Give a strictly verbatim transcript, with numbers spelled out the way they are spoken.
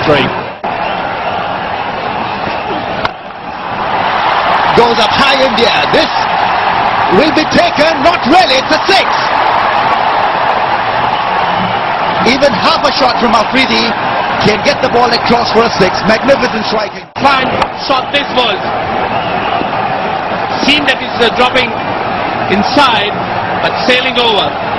three. Goes up high in the air. This will be taken. Not really. It's a six. Even half a shot from Afridi can get the ball across for a six. Magnificent striking. Fine shot this was. Seen that it's uh, dropping inside, but sailing over.